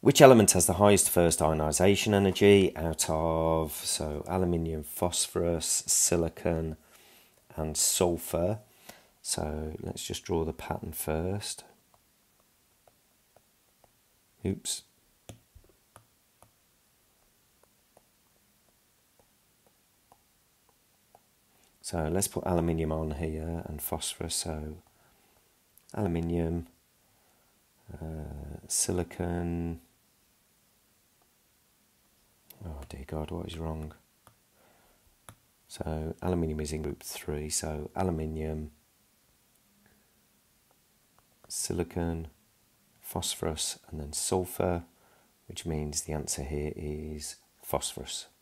Which element has the highest first ionisation energy out of, so aluminium, phosphorus, silicon and sulfur. So let's just draw the pattern first. Oops. So let's put aluminium on here and phosphorus. So aluminium, silicon. Oh dear God, what is wrong? So aluminium is in group 3. So aluminium, silicon, phosphorus and then sulfur, which means the answer here is phosphorus.